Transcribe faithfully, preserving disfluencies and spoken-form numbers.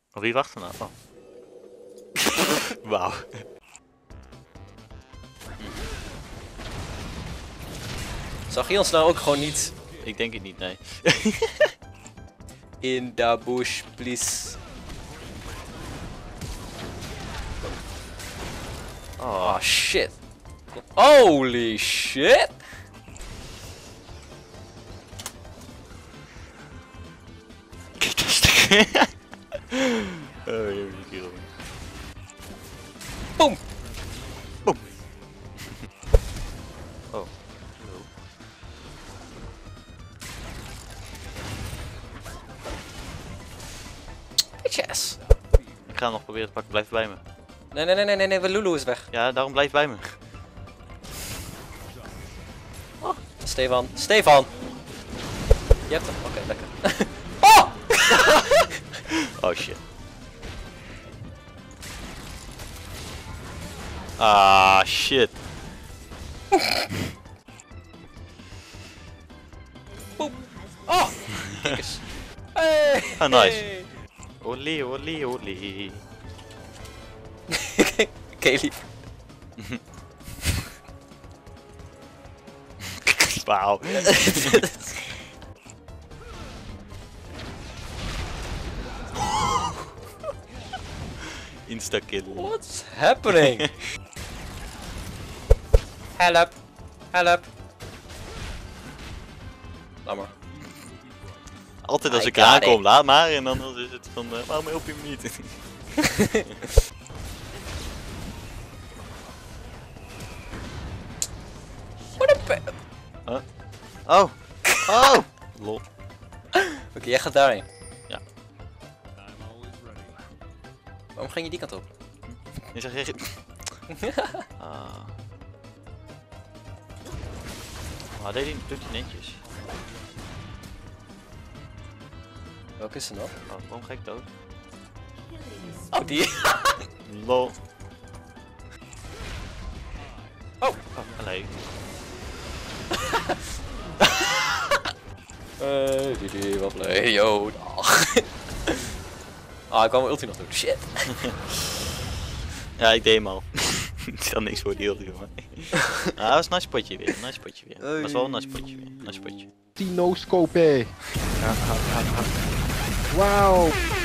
Of wie wacht er nou? Oh. Wauw. Zag je ons nou ook gewoon niet Ik denk het niet, nee. in the bush, please? Oh shit. Holy shit. Kijk dat stuk. Oh, je hebt hier ook. Boom. Boom. Oh. Bitches. Ik ga hem nog proberen te pakken, blijf bij me. Nee, nee, nee, nee, nee, nee, Lulu is weg. Ja, daarom blijf bij me. Oh, Stefan. Stefan! Je hebt hem. Oké, okay, lekker. Oh! Oh shit. Ah shit. Boep. Oh! Kijk eens. Hey! Ah, nice. Olé, olé, olé. Kelly. Wauw. Insta-kill. What's happening? Help. Help. Laat maar. Altijd als I ik got eraan kom, it. laat maar. En dan is het van, uh, waarom help je me niet? What a pe- Huh? Oh. Oh. Lol. Oké, okay, jij gaat daarheen. Ja. Waarom ging je die kant op? Je zegt echt... Ah. Maar deed hij, doet hij netjes. Welke is er nog? Oh, waarom ga ik dood? Oh, die. Lol. Oh. Oh, nee. Hey, die die wat play. Yo, dag. Ah, ik kwam mijn ulti nog doen. Shit. Ja, ik deed hem al. Ik stel niks voor die ulti van mij. Ah, dat was een nice potje weer. Een nice potje weer. Dat was wel een nice potje weer. Nice potje. Die no-scope. Wauw.